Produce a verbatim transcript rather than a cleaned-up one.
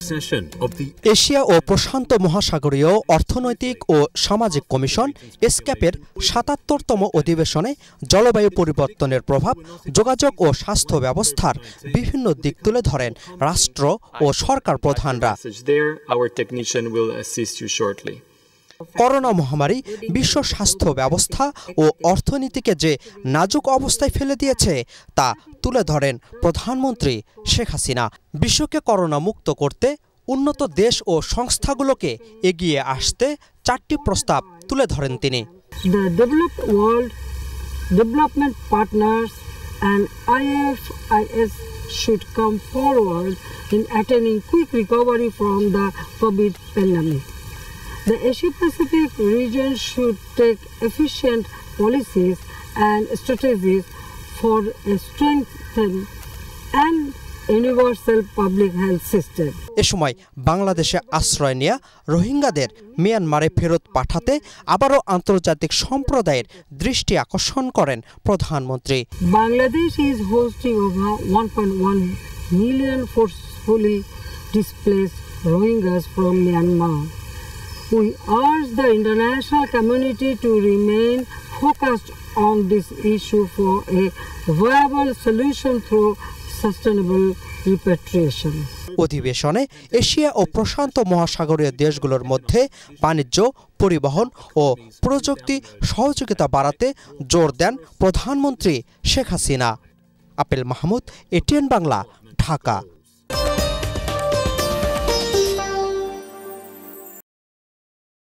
Asia ও প্রশান্ত মহাসাগরীয় অর্থনৈতিক ও সামাজিক কমিশন এসক্যাপের সাতাত্তরতম অধিবেশনে জলবায়ু পরিবর্তনের প্রভাব, যোগাযোগ ও স্বাস্থ্য ব্যবস্থার বিভিন্ন দিক তুলে ধরেন রাষ্ট্র ও সরকার প্রধানরা। করোনা মহামারী বিশ্ব স্বাস্থ্য ব্যবস্থা ও অর্থনীতিকে যে নাজুক অবস্থায় ফেলে দিয়েছে তা তুলে ধরেন প্রধানমন্ত্রী শেখ হাসিনা। বিশ্বকে করোনা মুক্ত করতে উন্নত দেশ ও সংস্থাগুলোকে এগিয়ে আসতে চারটি প্রস্তাব তুলে ধরেন তিনি। The developed world, development partners and I F I S should come forward in attaining quick recovery from the COVID pandemic. The Asia-Pacific region should take efficient policies and strategies for a strengthened and universal public health system. এ সময় বাংলাদেশে আশ্রয় নেয়া রোহিঙ্গাদের মিয়ানমারে ফেরত পাঠাতে আবারও আন্তর্জাতিক সম্প্রদায়ের দৃষ্টি আকর্ষণ করেন প্রধানমন্ত্রী। Bangladesh is hosting over one point one million forcefully displaced Rohingyas from Myanmar. We urge the international community to remain focused on this issue for a viable solution through sustainable repatriation. অধিবেশনে এশিয়া ও প্রশান্ত মহাসাগরীয় দেশগুলোর মধ্যে বাণিজ্য, পরিবহন ও প্রযুক্তি সহযোগিতা বাড়াতে জোর দেন প্রধানমন্ত্রী শেখ হাসিনা। আপেল মাহমুদ, এটিএন বাংলা, ঢাকা।